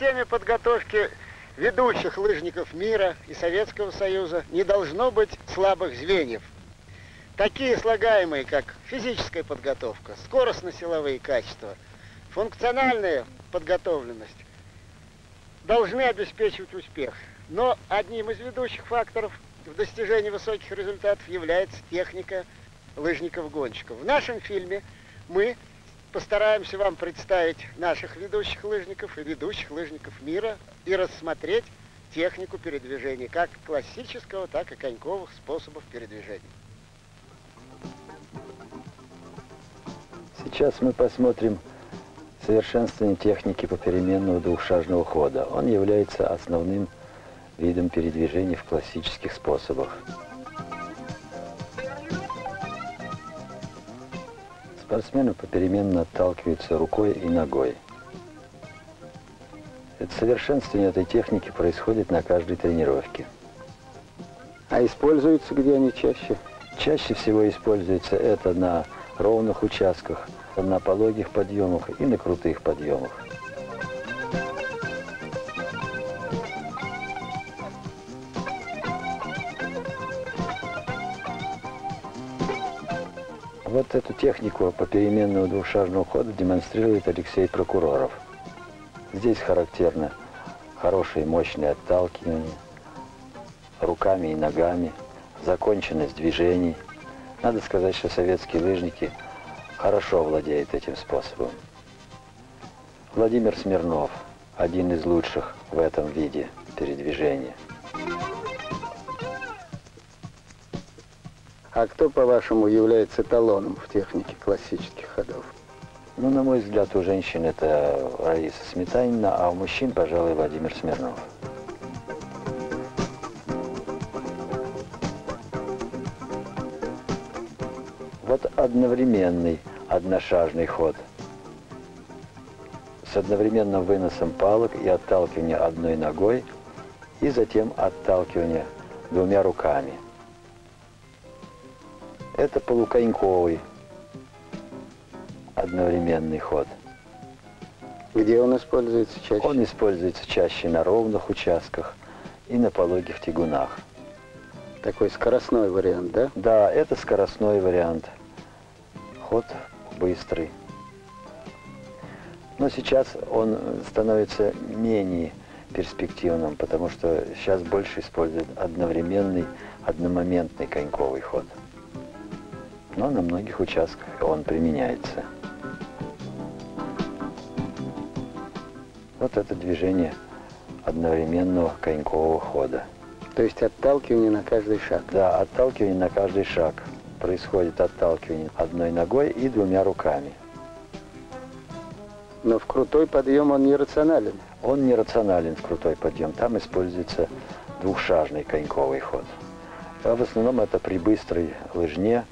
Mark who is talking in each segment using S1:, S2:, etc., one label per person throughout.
S1: системе подготовки ведущих лыжников мира и Советского Союза не должно быть слабых звеньев. Такие слагаемые, как физическая подготовка, скоростно-силовые качества, функциональная подготовленность, должны обеспечивать успех. Но одним из ведущих факторов в достижении высоких результатов является техника лыжников-гонщиков. В нашем фильме мы постараемся вам представить наших ведущих лыжников и ведущих лыжников мира и рассмотреть технику передвижения, как классического, так и коньковых способов передвижения.
S2: Сейчас мы посмотрим совершенствование техники попеременного двухшажного хода. Он является основным видом передвижения в классических способах. Спортсмены попеременно отталкиваются рукой и ногой. Это совершенствование этой техники происходит на каждой тренировке.
S3: А используются где они чаще?
S2: Чаще всего используется это на ровных участках, на пологих подъемах и на крутых подъемах. Вот эту технику попеременного двухшажного хода демонстрирует Алексей Прокуроров. Здесь характерно хорошее мощное отталкивание руками и ногами, законченность движений. Надо сказать, что советские лыжники хорошо владеют этим способом. Владимир Смирнов – один из лучших в этом виде передвижения.
S3: А кто, по-вашему, является эталоном в технике классических ходов?
S2: Ну, на мой взгляд, у женщин это Раиса Сметанина, а у мужчин, пожалуй, Владимир Смирнов. Вот одновременный одношажный ход с одновременным выносом палок и отталкивание одной ногой, и затем отталкивание двумя руками. Это полуконьковый одновременный ход.
S3: Где он используется чаще?
S2: Он используется чаще на ровных участках и на пологих тягунах.
S3: Такой скоростной вариант, да?
S2: Да, это скоростной вариант. Ход быстрый. Но сейчас он становится менее перспективным, потому что сейчас больше используют одновременный, одномоментный коньковый ход. Но на многих участках он применяется. Вот это движение одновременного конькового хода.
S3: То есть отталкивание на каждый шаг?
S2: Да, отталкивание на каждый шаг. Происходит отталкивание одной ногой и двумя руками.
S3: Но в крутой подъем он нерационален?
S2: Он нерационален в крутой подъем. Там используется двухшажный коньковый ход. А в основном это при быстрой лыжне.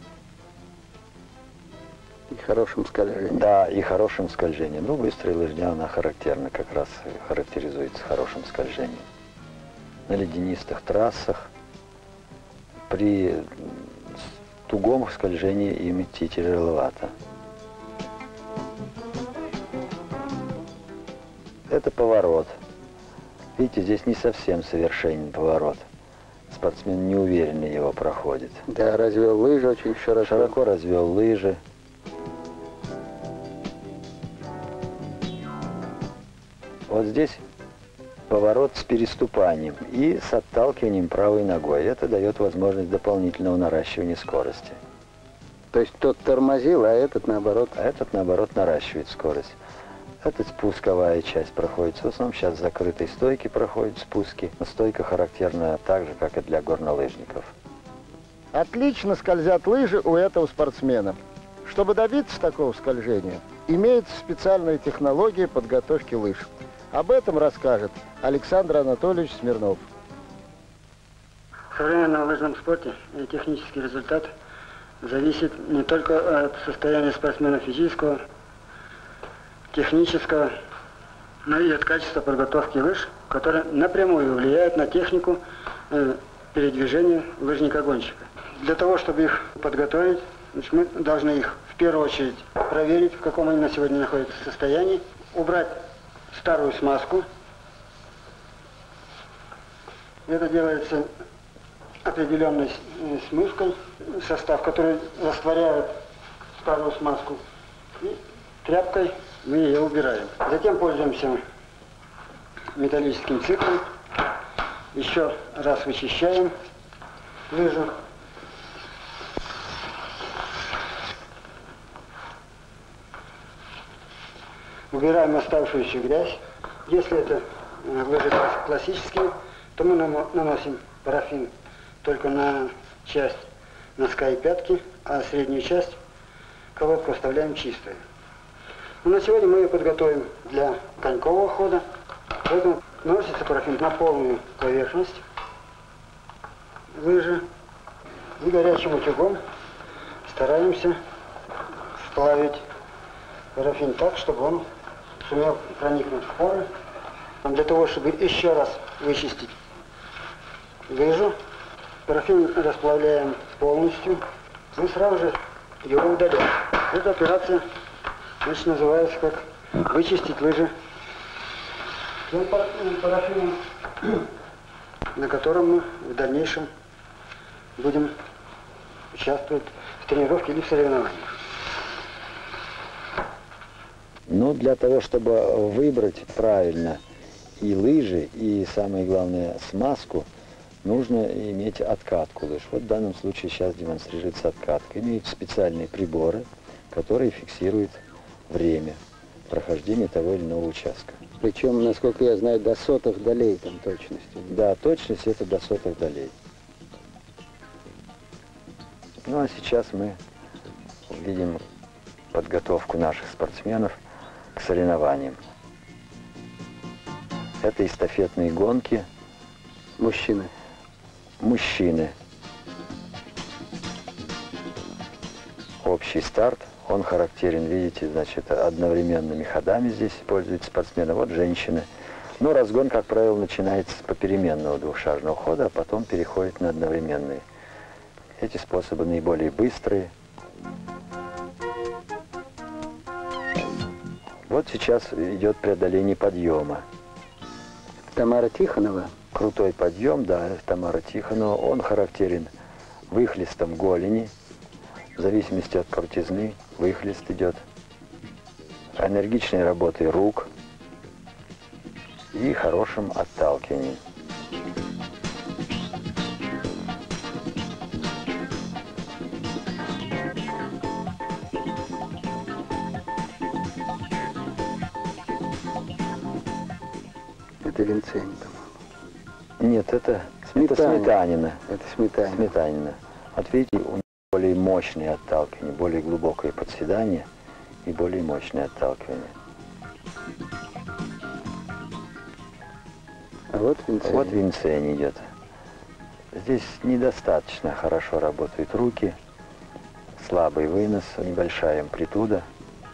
S3: И хорошем скольжении.
S2: Да, и хорошем скольжении. Ну, быстрая лыжня, она характерна, как раз характеризуется хорошим скольжением. На ледянистых трассах при тугом скольжении им идти тяжеловато. Это поворот. Видите, здесь не совсем совершенен поворот. Спортсмен неуверенно его проходит.
S3: Да, развел лыжи очень широко.
S2: Широко развел лыжи. Вот здесь поворот с переступанием и с отталкиванием правой ногой. Это дает возможность дополнительного наращивания скорости.
S3: То есть тот тормозил, а этот наоборот?
S2: А этот наоборот наращивает скорость. Это спусковая часть проходит. В основном сейчас с закрытой стойки проходят спуски. Но стойка характерна так же, как и для горнолыжников.
S1: Отлично скользят лыжи у этого спортсмена. Чтобы добиться такого скольжения, имеется специальная технология подготовки лыж. Об этом расскажет Александр Анатольевич Смирнов.
S4: В современном лыжном спорте технический результат зависит не только от состояния спортсмена физического, технического, но и от качества подготовки лыж, которое напрямую влияет на технику передвижения лыжника-гонщика. Для того, чтобы их подготовить, значит, мы должны их в первую очередь проверить, в каком они на сегодня находятся состоянии, убрать старую смазку Это делается определенной смывкой, состав, который растворяет старую смазку. И тряпкой мы ее убираем. Затем пользуемся металлическим циклом. Еще раз вычищаем лыжу. Убираем оставшуюся грязь. Если это лыжи классические, то мы наносим парафин только на часть носка и пятки, а среднюю часть колодку оставляем чистой. Но на сегодня мы ее подготовим для конькового хода. Поэтому наносится парафин на полную поверхность лыжи и горячим утюгом стараемся сплавить парафин так, чтобы он сумел проникнуть в поры. Для того, чтобы еще раз вычистить лыжу, парафин расплавляем полностью и сразу же его удаляем. Эта операция, значит, называется как вычистить лыжи тем парафином, на котором мы в дальнейшем будем участвовать в тренировке или в соревнованиях.
S2: Ну, для того, чтобы выбрать правильно и лыжи, и, самое главное, смазку, нужно иметь откатку лыж. Вот в данном случае сейчас демонстрируется откатка. Имеют специальные приборы, которые фиксируют время прохождения того или иного участка.
S3: Причем, насколько я знаю, до сотых долей там точности.
S2: Да, точность это до сотых долей. Ну, а сейчас мы видим подготовку наших спортсменов к соревнованиям. Это эстафетные гонки.
S3: Мужчины.
S2: Мужчины. Общий старт, он характерен, видите, значит, одновременными ходами здесь пользуются спортсмены. Вот женщины. Но разгон, как правило, начинается с попеременного двухшажного хода, а потом переходит на одновременные. Эти способы наиболее быстрые. Вот сейчас идет преодоление подъема.
S3: Тамара Тихонова.
S2: Крутой подъем, да, Тамара Тихонова. Он характерен выхлестом голени. В зависимости от крутизны выхлест идет. Энергичной работой рук и хорошим отталкиванием.
S3: Это Винценти, по-моему.
S2: Нет, это
S3: Сметанина.
S2: Сметанина.
S3: Это Сметанина.
S2: Сметанина. Вот видите, у него более мощное отталкивание, более глубокое подседание и более мощное отталкивание.
S3: А вот Винценти.
S2: Вот Винценти идет. Здесь недостаточно хорошо работают руки, слабый вынос, небольшая амплитуда.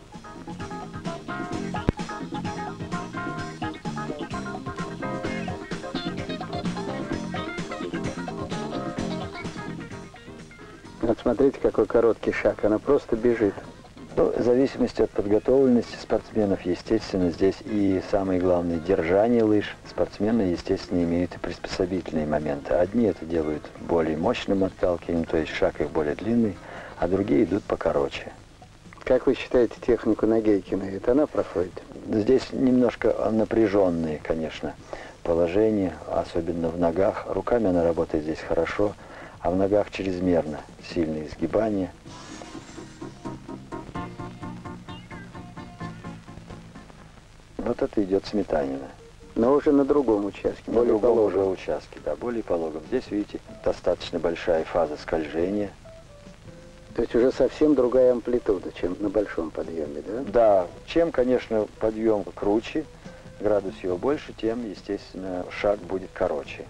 S3: Вот смотрите, какой короткий шаг. Она просто бежит.
S2: Ну, в зависимости от подготовленности спортсменов, естественно, здесь и самое главное держание лыж. Спортсмены, естественно, имеют и приспособительные моменты. Одни это делают более мощным отталкиванием, то есть шаг их более длинный, а другие идут покороче.
S3: Как вы считаете технику Нагейкиной? Это она проходит?
S2: Здесь немножко напряженные, конечно, положения, особенно в ногах. Руками она работает здесь хорошо, а в ногах чрезмерно сильные изгибания. Вот это идет Сметанина.
S3: Но уже на другом участке,
S2: На
S3: более
S2: другом
S3: пологом.
S2: уже участке, да, более пологом. Здесь, видите, достаточно большая фаза скольжения.
S3: То есть уже совсем другая амплитуда, чем на большом подъеме, да?
S2: Да, чем, конечно, подъем круче, градус его больше, тем, естественно, шаг будет короче.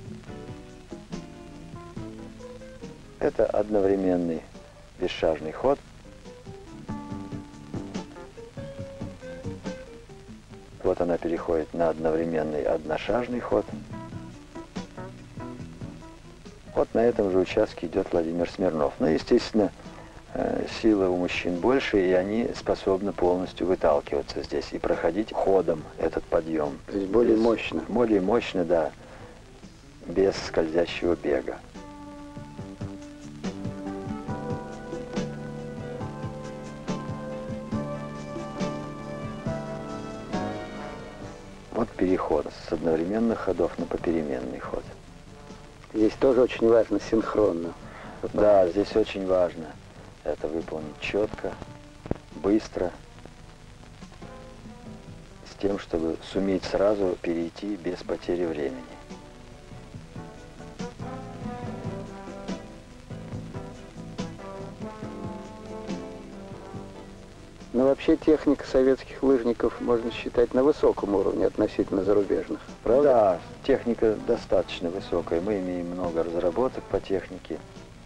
S2: Это одновременный бесшажный ход. Вот она переходит на одновременный одношажный ход. Вот на этом же участке идет Владимир Смирнов. Но, естественно, сила у мужчин больше, и они способны полностью выталкиваться здесь и проходить ходом этот подъем.
S3: То есть более
S2: Здесь
S3: мощно.
S2: Более мощно, да. без скользящего бега. Вот переход с одновременных ходов на попеременный ход.
S3: Здесь тоже очень важно синхронно.
S2: Да, здесь очень важно это выполнить четко, быстро, с тем, чтобы суметь сразу перейти без потери времени.
S3: Но вообще техника советских лыжников можно считать на высоком уровне относительно зарубежных, правда?
S2: Да, техника достаточно высокая. Мы имеем много разработок по технике.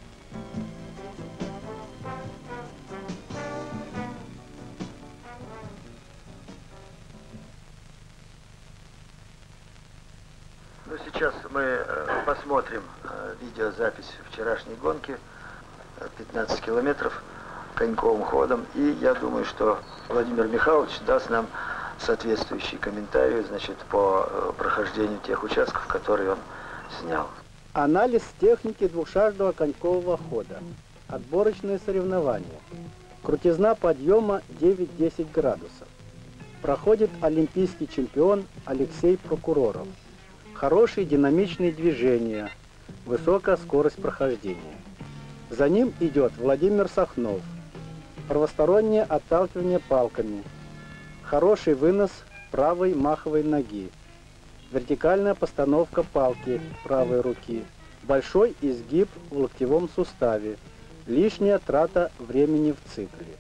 S2: Ну, сейчас мы посмотрим видеозапись вчерашней гонки, 15 километров коньковым ходом. И я думаю, что Владимир Михайлович даст нам соответствующий комментарий, значит, по прохождению тех участков, которые он снял.
S5: Анализ техники двухшажного конькового хода. Отборочные соревнования. Крутизна подъема 9-10 градусов. Проходит олимпийский чемпион Алексей Прокуроров. Хорошие динамичные движения, высокая скорость прохождения. За ним идет Владимир Сахнов. Правостороннее отталкивание палками. Хороший вынос правой маховой ноги. Вертикальная постановка палки правой руки. Большой изгиб в локтевом суставе. Лишняя трата времени в цикле.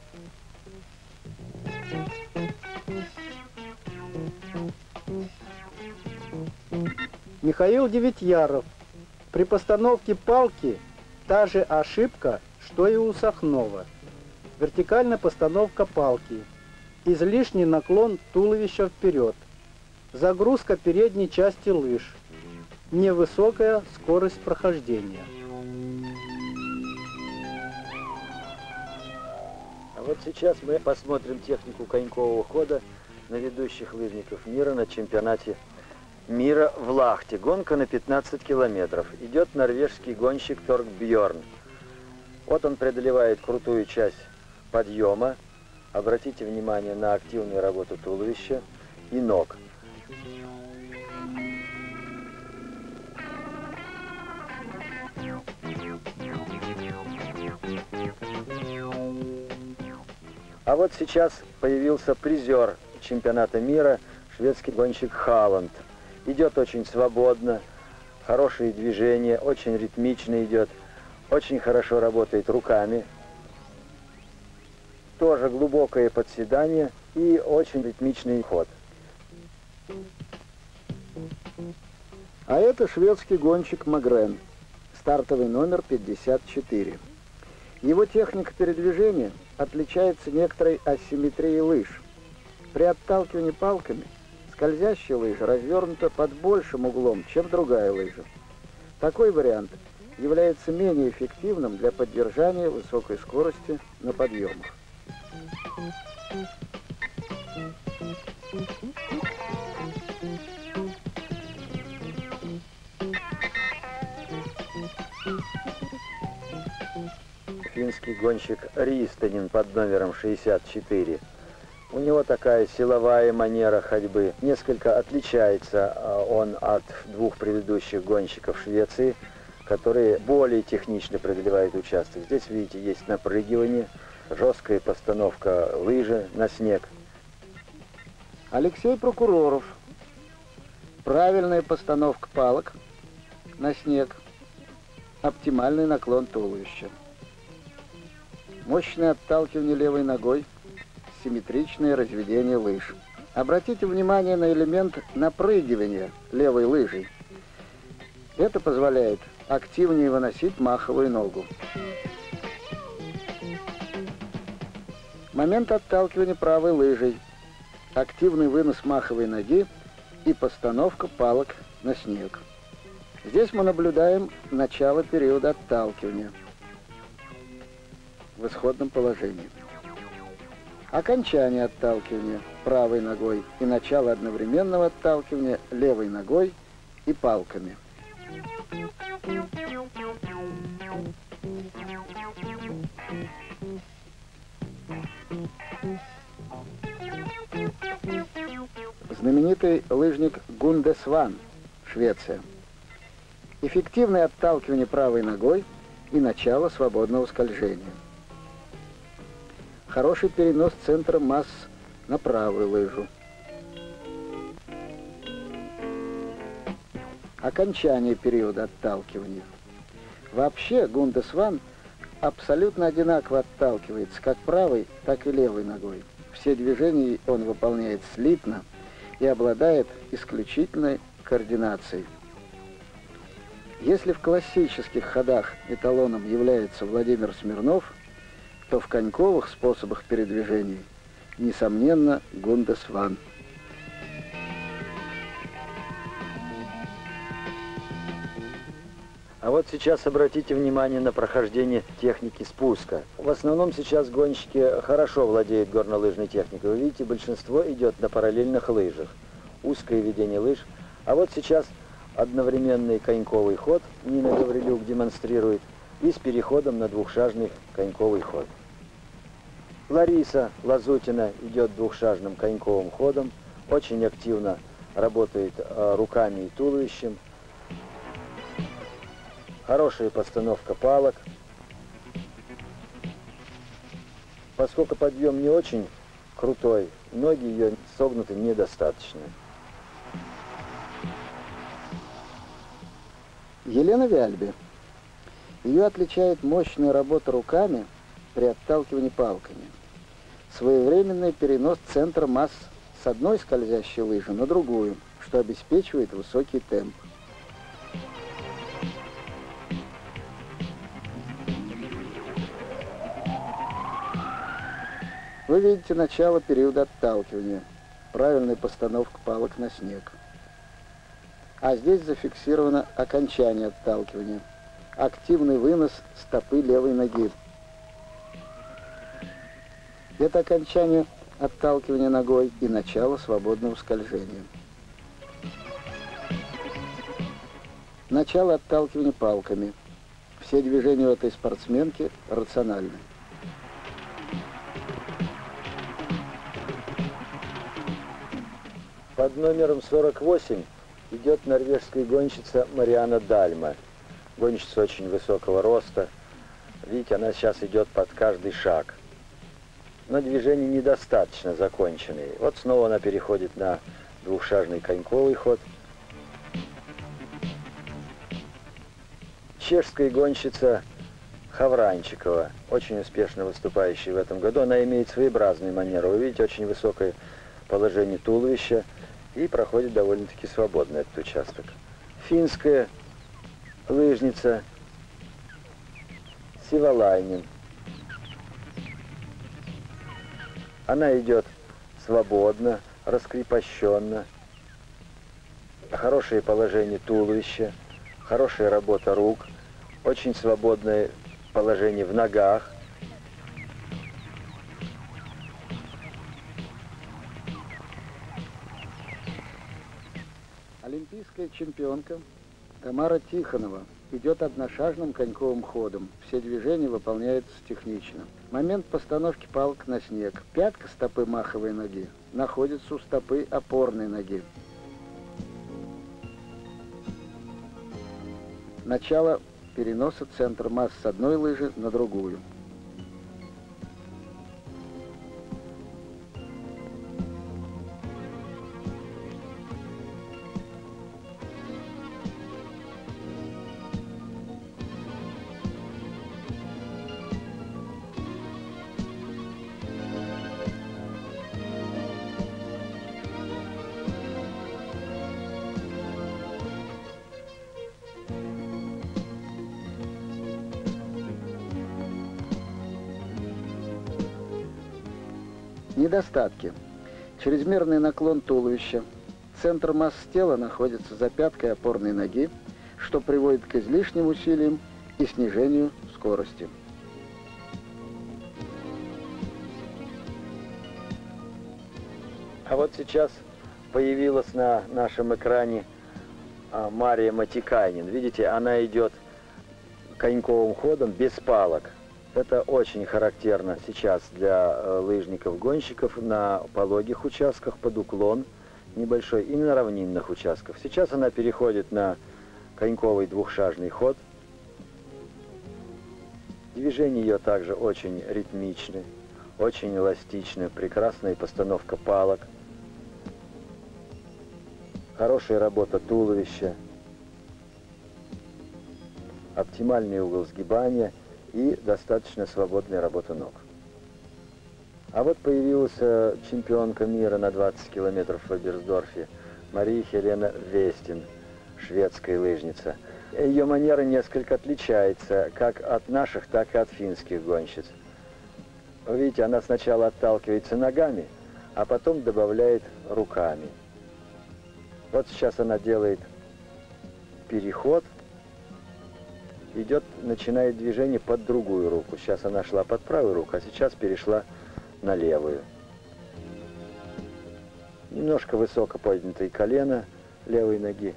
S5: Михаил Девятьяров. При постановке палки та же ошибка, что и у Сахнова. Вертикальная постановка палки. Излишний наклон туловища вперед. Загрузка передней части лыж. Невысокая скорость прохождения.
S2: А вот сейчас мы посмотрим технику конькового хода на ведущих лыжников мира на чемпионате мира в Лахте. Гонка на 15 километров. Идет норвежский гонщик Торгбьерн. Вот он преодолевает крутую часть подъема. Обратите внимание на активную работу туловища и ног. А вот сейчас появился призер чемпионата мира, шведский гонщик Халланд. Идет очень свободно, хорошие движения, очень ритмично идет, очень хорошо работает руками. Тоже глубокое подседание и очень ритмичный ход.
S3: А это шведский гонщик Магрен, стартовый номер 54. Его техника передвижения отличается некоторой асимметрией лыж. При отталкивании палками скользящая лыжа развернута под большим углом, чем другая лыжа. Такой вариант является менее эффективным для поддержания высокой скорости на подъемах.
S2: Финский гонщик Ристонин под номером 64. У него такая силовая манера ходьбы. Несколько отличается он от двух предыдущих гонщиков Швеции, которые более технично преодолевают участок. Здесь, видите, есть напрыгивание, жесткая постановка лыжи на снег.
S3: Алексей Прокуроров. Правильная постановка палок на снег. Оптимальный наклон туловища. Мощное отталкивание левой ногой. Симметричное разведение лыж. Обратите внимание на элемент напрыгивания левой лыжей. Это позволяет активнее выносить маховую ногу. Момент отталкивания правой лыжей. Активный вынос маховой ноги и постановка палок на снег. Здесь мы наблюдаем начало периода отталкивания в исходном положении. Окончание отталкивания правой ногой и начало одновременного отталкивания левой ногой и палками. Знаменитый лыжник Гунде Сван, Швеция. Эффективное отталкивание правой ногой и начало свободного скольжения. Хороший перенос центра масс на правую лыжу. Окончание периода отталкивания. Вообще Гунде Сван абсолютно одинаково отталкивается как правой, так и левой ногой. Все движения он выполняет слитно и обладает исключительной координацией. Если в классических ходах эталоном является Владимир Смирнов, то в коньковых способах передвижения, несомненно, Гунде Сван.
S2: А вот сейчас обратите внимание на прохождение техники спуска. В основном сейчас гонщики хорошо владеют горнолыжной техникой. Вы видите, большинство идет на параллельных лыжах. Узкое ведение лыж. А вот сейчас одновременный коньковый ход Нина Гаврилюк демонстрирует и с переходом на двухшажный коньковый ход. Лариса Лазутина идет двухшажным коньковым ходом, очень активно работает руками и туловищем. Хорошая постановка палок. Поскольку подъем не очень крутой, ноги ее согнуты недостаточно.
S3: Елена Вяльбе. Ее отличает мощная работа руками при отталкивании палками. Своевременный перенос центра масс с одной скользящей лыжи на другую, что обеспечивает высокий темп. Вы видите начало периода отталкивания, правильная постановка палок на снег. А здесь зафиксировано окончание отталкивания, активный вынос стопы левой ноги. Это окончание отталкивания ногой и начало свободного скольжения. Начало отталкивания палками. Все движения у этой спортсменки рациональны.
S2: Под номером 48 идет норвежская гонщица Мариана Дальма. Гонщица очень высокого роста. Видите, она сейчас идет под каждый шаг. Но движения недостаточно законченные. Вот снова она переходит на двухшажный коньковый ход. Чешская гонщица Хавранчикова, очень успешно выступающая в этом году. Она имеет своеобразную манеру. Вы видите, очень высокое положение туловища и проходит довольно-таки свободно этот участок. Финская лыжница Сивалайнен. Она идет свободно, раскрепощенно. Хорошее положение туловища, хорошая работа рук, очень свободное положение в ногах.
S3: Олимпийская чемпионка Тамара Тихонова идет одношажным коньковым ходом. Все движения выполняются технично. Момент постановки палок на снег. Пятка стопы маховой ноги находится у стопы опорной ноги. Начало переноса центра масс с одной лыжи на другую. Недостатки. Чрезмерный наклон туловища. Центр масс тела находится за пяткой опорной ноги, что приводит к излишним усилиям и снижению скорости.
S2: А вот сейчас появилась на нашем экране Мария Матикайнин. Видите, она идет коньковым ходом без палок. Это очень характерно сейчас для лыжников-гонщиков на пологих участках под уклон небольшой и на равнинных участках. Сейчас она переходит на коньковый двухшажный ход. Движение ее также очень ритмичны, очень эластичны, прекрасная постановка палок, хорошая работа туловища, оптимальный угол сгибания и достаточно свободная работа ног. А вот появилась чемпионка мира на 20 километров в Оберсдорфе Мария Хелена Вестин, шведская лыжница. Ее манера несколько отличается как от наших, так и от финских гонщиц. Вы видите, она сначала отталкивается ногами, а потом добавляет руками. Вот сейчас она делает переход, начинает движение под другую руку. Сейчас она шла под правую руку, а сейчас перешла на левую. Немножко высоко поднятые колено левой ноги.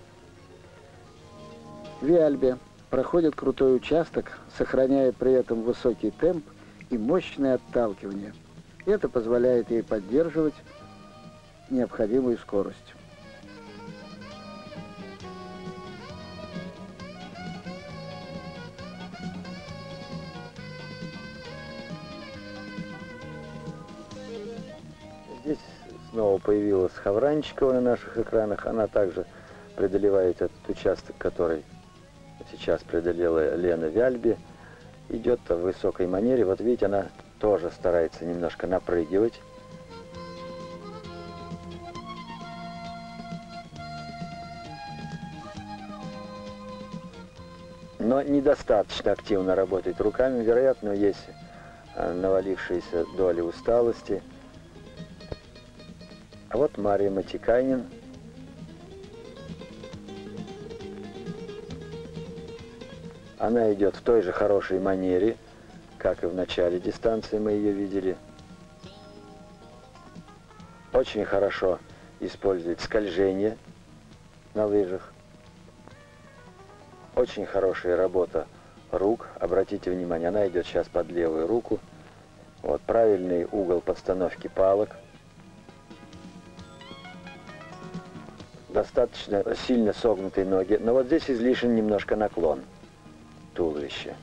S3: Виальбе проходит крутой участок, сохраняя при этом высокий темп и мощное отталкивание. Это позволяет ей поддерживать необходимую скорость.
S2: Здесь снова появилась Хавранчикова на наших экранах. Она также преодолевает этот участок, который сейчас преодолела Лена Виальбе. Идет в высокой манере. Вот видите, она тоже старается немножко напрыгивать. Но недостаточно активно работает руками. Вероятно, есть навалившиеся доли усталости. А вот Мария Матикайнин. Она идет в той же хорошей манере, как и в начале дистанции мы ее видели. Очень хорошо использует скольжение на лыжах. Очень хорошая работа рук. Обратите внимание, она идет сейчас под левую руку. Вот правильный угол постановки палок. Достаточно сильно согнутые ноги, но вот здесь излишен немножко наклон туловища.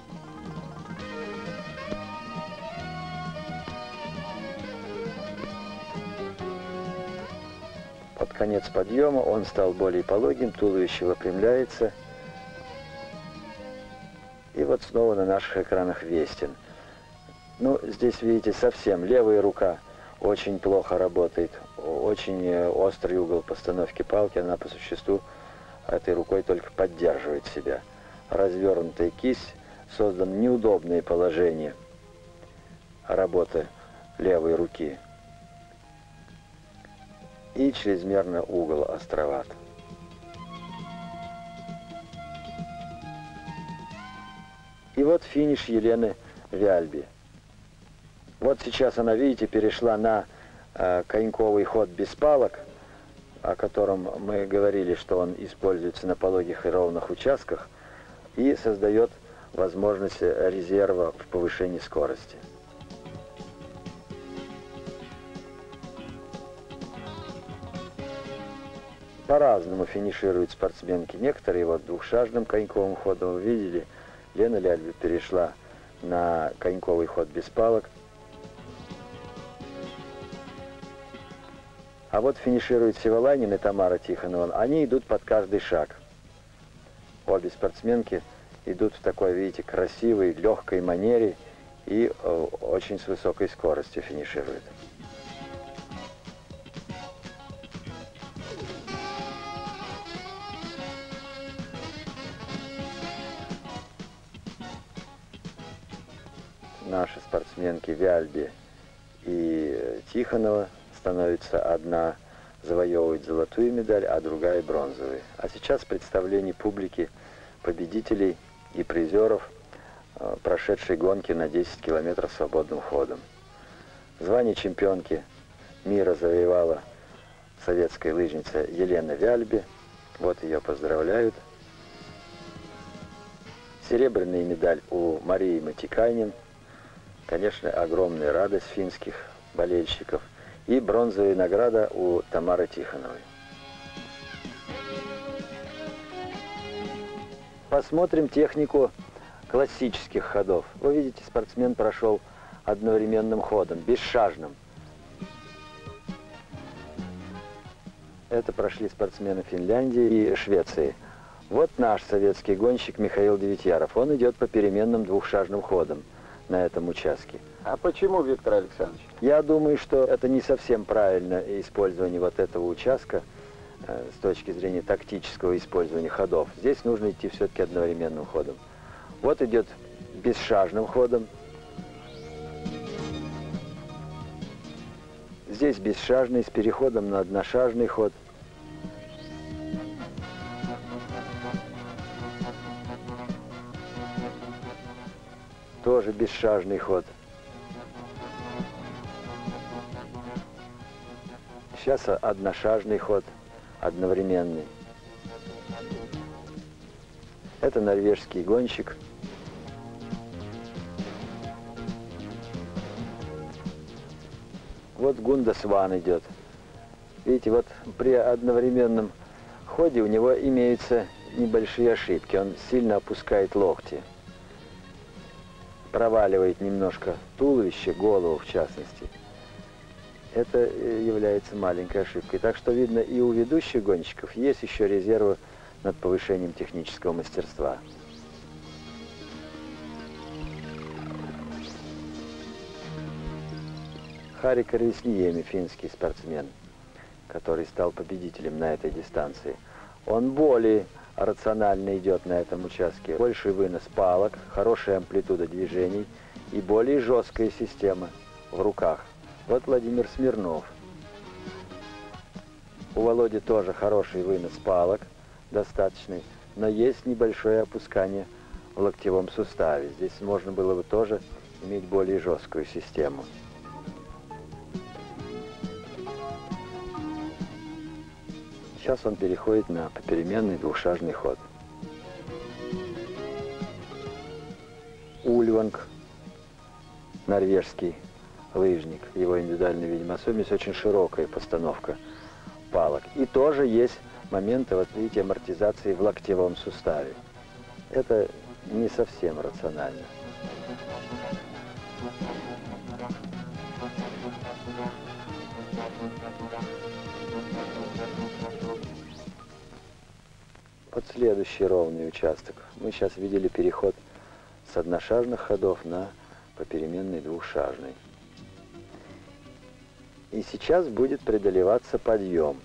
S2: Под конец подъема он стал более пологим, туловище выпрямляется. И вот снова на наших экранах Вестин. Ну, здесь, видите, совсем левая рука очень плохо работает. Очень острый угол постановки палки. Она по существу этой рукой только поддерживает себя. Развернутая кисть, создано неудобное положение работы левой руки. И чрезмерно угол островат. И вот финиш Елены Виальбе. Вот сейчас она, видите, перешла на коньковый ход без палок, о котором мы говорили, что он используется на пологих и ровных участках, и создает возможность резерва в повышении скорости. По-разному финишируют спортсменки. Некоторые вот двухшажным коньковым ходом, вы видели, Лена Виальбе перешла на коньковый ход без палок. А вот финишируют Севаланин и Тамара Тихонова. Они идут под каждый шаг. Обе спортсменки идут в такой, видите, красивой, легкой манере и очень с высокой скоростью финишируют. Наши спортсменки Виальбе и Тихонова становится одна завоевывает золотую медаль, а другая бронзовую. А сейчас представление публики победителей и призеров прошедшей гонки на 10 километров свободным ходом. Звание чемпионки мира завоевала советская лыжница Елена Виальбе. Вот ее поздравляют. Серебряная медаль у Марии Матикайнен. Конечно, огромная радость финских болельщиков. И бронзовая награда у Тамары Тихоновой. Посмотрим технику классических ходов. Вы видите, спортсмен прошел одновременным ходом, бесшажным. Это прошли спортсмены Финляндии и Швеции. Вот наш советский гонщик Михаил Девятьяров. Он идет по переменным двухшажным ходам на этом участке.
S3: А почему, Виктор Александрович?
S2: Я думаю, что это не совсем правильное использование вот этого участка с точки зрения тактического использования ходов. Здесь нужно идти все-таки одновременным ходом. Вот идет бесшажным ходом. Здесь бесшажный с переходом на одношажный ход. Тоже бесшажный ход. Сейчас одношажный ход, одновременный. Это норвежский гонщик. Вот Гунда Сван идет. Видите, вот при одновременном ходе у него имеются небольшие ошибки. Он сильно опускает локти. Проваливает немножко туловище, голову в частности. Это является маленькой ошибкой. Так что видно, и у ведущих гонщиков есть еще резервы над повышением технического мастерства. Хари Карвисниеми, финский спортсмен, который стал победителем на этой дистанции. Он более рационально идет на этом участке. Больший вынос палок, хорошая амплитуда движений и более жесткая система в руках. Вот Владимир Смирнов. У Володи тоже хороший вынос палок, достаточный, но есть небольшое опускание в локтевом суставе. Здесь можно было бы тоже иметь более жесткую систему. Сейчас он переходит на попеременный двухшажный ход. Ульванг, норвежский лыжник, его индивидуальная, видимо, особенность, очень широкая постановка палок. И тоже есть моменты, вот видите, амортизации в локтевом суставе. Это не совсем рационально. Вот следующий ровный участок. Мы сейчас видели переход с одношажных ходов на попеременный двухшажный. И сейчас будет преодолеваться подъем.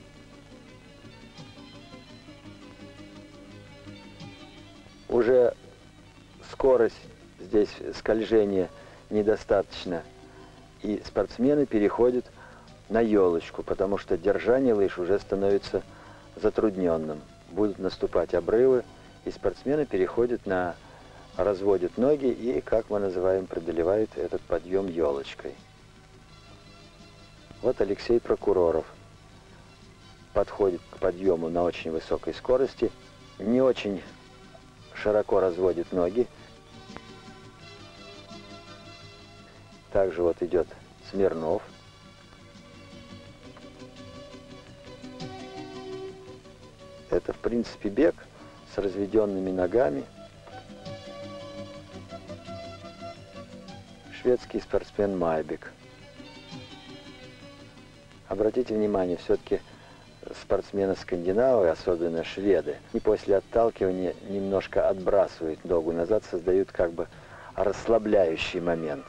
S2: Уже скорость здесь скольжения недостаточно. И спортсмены переходят на елочку, потому что держание лыж уже становится затрудненным. Будут наступать обрывы, и спортсмены переходят на... разводят ноги и, как мы называем, преодолевают этот подъем елочкой. Вот Алексей Прокуроров подходит к подъему на очень высокой скорости, не очень широко разводит ноги. Также вот идет Смирнов. Это, в принципе, бег с разведенными ногами. Шведский спортсмен Майбек. Обратите внимание, все-таки спортсмены скандинавы, особенно шведы, и после отталкивания немножко отбрасывают ногу назад, создают как бы расслабляющий момент.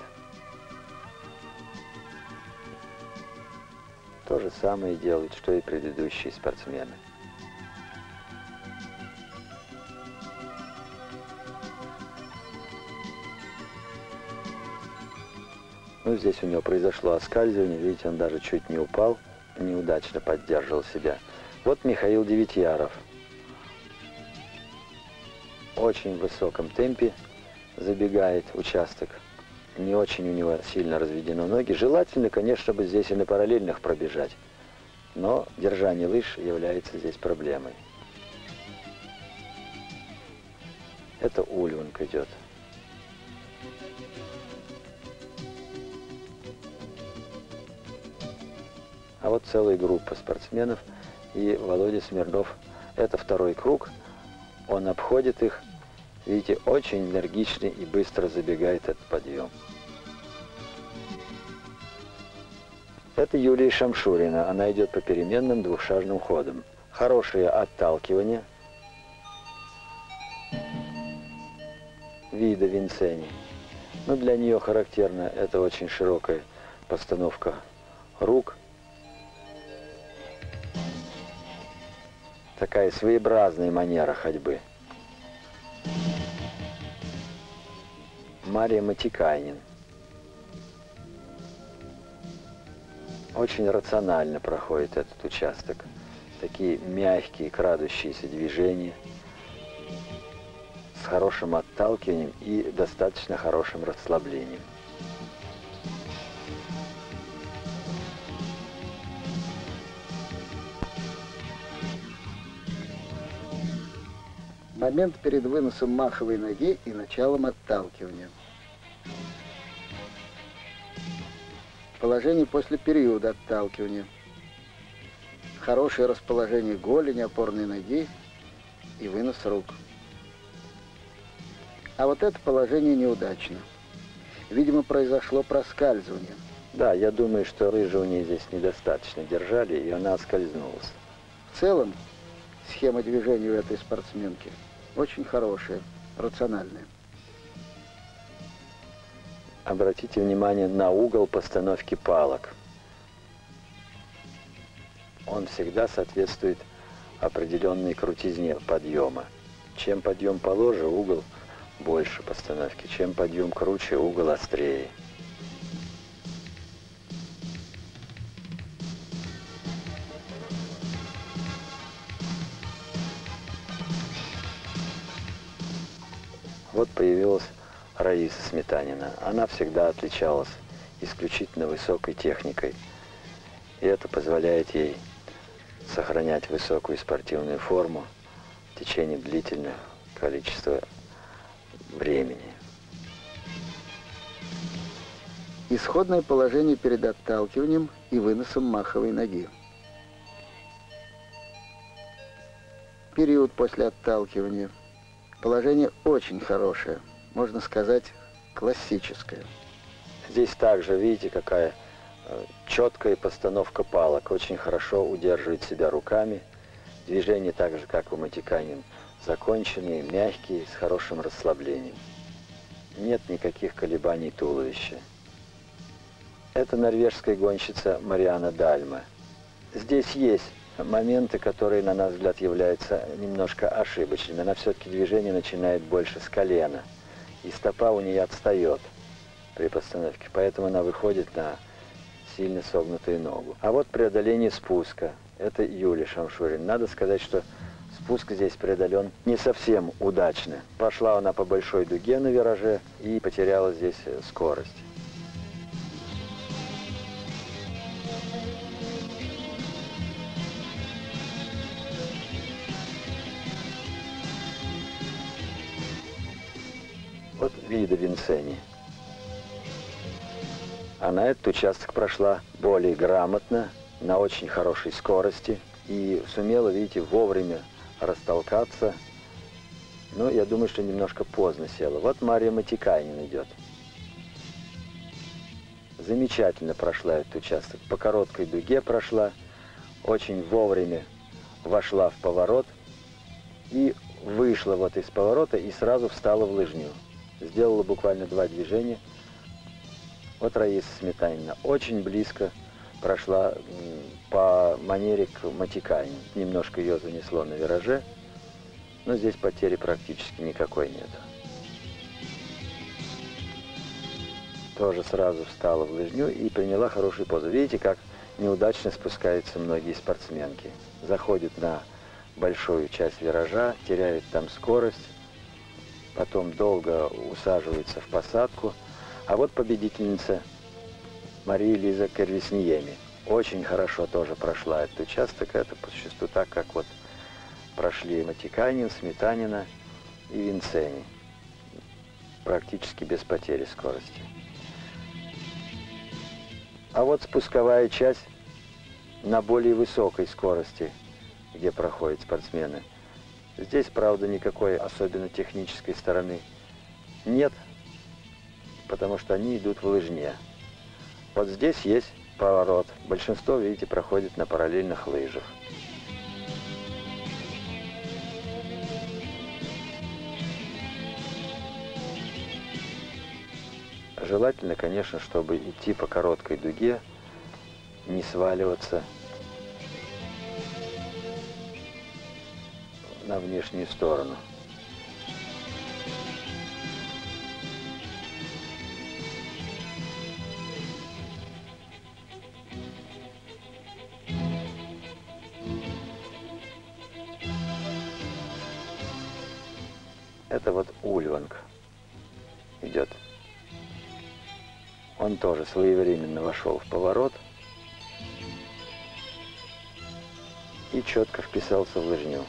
S2: То же самое делают, что и предыдущие спортсмены. Ну, здесь у него произошло оскальзывание, видите, он даже чуть не упал, неудачно поддерживал себя. Вот Михаил Девятьяров. Очень в высоком темпе забегает участок. Не очень у него сильно разведены ноги. Желательно, конечно, чтобы здесь и на параллельных пробежать. Но держание лыж является здесь проблемой. Это Ульванг идет. А вот целая группа спортсменов, и Володя Смирнов, это второй круг, он обходит их, видите, очень энергичный и быстро забегает этот подъем. Это Юлия Шамшурина, она идет по переменным двухшажным ходам. Хорошее отталкивание. Вида Винцени. Но для нее характерна это очень широкая постановка рук. Такая своеобразная манера ходьбы. Мария Матикайнин. Очень рационально проходит этот участок. Такие мягкие, крадущиеся движения с хорошим отталкиванием и достаточно хорошим расслаблением.
S3: Момент перед выносом маховой ноги и началом отталкивания. Положение после периода отталкивания. Хорошее расположение голени, опорной ноги и вынос рук. А вот это положение неудачно. Видимо, произошло проскальзывание.
S2: Да, я думаю, что рыжевания здесь недостаточно держали, и она оскользнулась.
S3: В целом, схема движения у этой спортсменки очень хорошая, рациональная.
S2: Обратите внимание на угол постановки палок. Он всегда соответствует определенной крутизне подъема. Чем подъем положе, угол больше постановки. Чем подъем круче, угол острее. Вот появилась Раиса Сметанина. Она всегда отличалась исключительно высокой техникой. И это позволяет ей сохранять высокую спортивную форму в течение длительного количества времени.
S3: Исходное положение перед отталкиванием и выносом маховой ноги. Период после отталкивания. Положение очень хорошее, можно сказать, классическое.
S2: Здесь также, видите, какая четкая постановка палок. Очень хорошо удерживает себя руками. Движения так же, как у Матикайнин, законченные, мягкие, с хорошим расслаблением. Нет никаких колебаний туловища. Это норвежская гонщица Мариана Дальма. Здесь есть моменты, которые, на наш взгляд, являются немножко ошибочными. Она все-таки движение начинает больше с колена, и стопа у нее отстает при постановке, поэтому она выходит на сильно согнутую ногу. А вот преодоление спуска. Это Юлия Шамшурина. Надо сказать, что спуск здесь преодолен не совсем удачно. Пошла она по большой дуге на вираже и потеряла здесь скорость. Вот Вида Винцени. Она этот участок прошла более грамотно, на очень хорошей скорости и сумела, видите, вовремя растолкаться. Но я думаю, что немножко поздно села. Вот Мария Матикайнин идет. Замечательно прошла этот участок. По короткой дуге прошла, очень вовремя вошла в поворот и вышла вот из поворота и сразу встала в лыжню. Сделала буквально 2 движения. Вот Раиса Сметанина очень близко прошла по манере к Матикайнин. Немножко ее занесло на вираже, но здесь потери практически никакой нет. Тоже сразу встала в лыжню и приняла хорошую позу. Видите, как неудачно спускаются многие спортсменки. Заходят на большую часть виража, теряют там скорость, потом долго усаживаются в посадку. А вот победительница Мария Лиза Кервисниеми. Очень хорошо тоже прошла этот участок. Это по существу так, как вот прошли Матикайнин, Сметанина и Винцени, практически без потери скорости. А вот спусковая часть на более высокой скорости, где проходят спортсмены. Здесь, правда, никакой особенно технической стороны нет, потому что они идут в лыжне. Вот здесь есть поворот. Большинство, видите, проходит на параллельных лыжах. Желательно, конечно, чтобы идти по короткой дуге, не сваливаться на внешнюю сторону. Это вот Ульванг идет. Он тоже своевременно вошел в поворот и четко вписался в лыжню.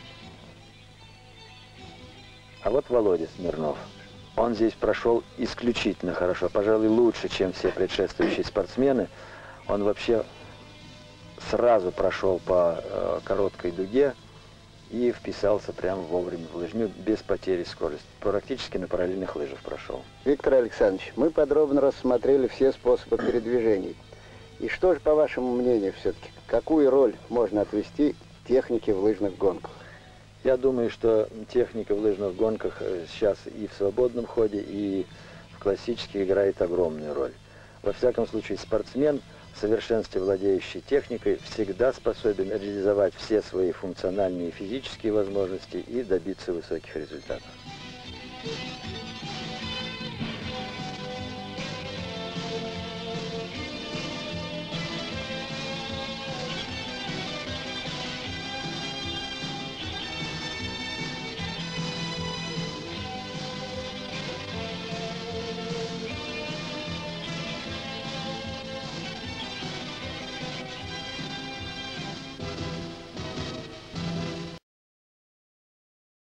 S2: А вот Володя Смирнов. Он здесь прошел исключительно хорошо, пожалуй, лучше, чем все предшествующие спортсмены. Он вообще сразу прошел по короткой дуге и вписался прямо вовремя в лыжню без потери скорости. Практически на параллельных лыжах прошел.
S3: Виктор Александрович, мы подробно рассмотрели все способы передвижений. И что же, по вашему мнению, все-таки, какую роль можно отвести технике в лыжных гонках?
S2: Я думаю, что техника в лыжных гонках сейчас и в свободном ходе, и в классических играет огромную роль. Во всяком случае, спортсмен, в совершенстве владеющий техникой, всегда способен реализовать все свои функциональные и физические возможности и добиться высоких результатов.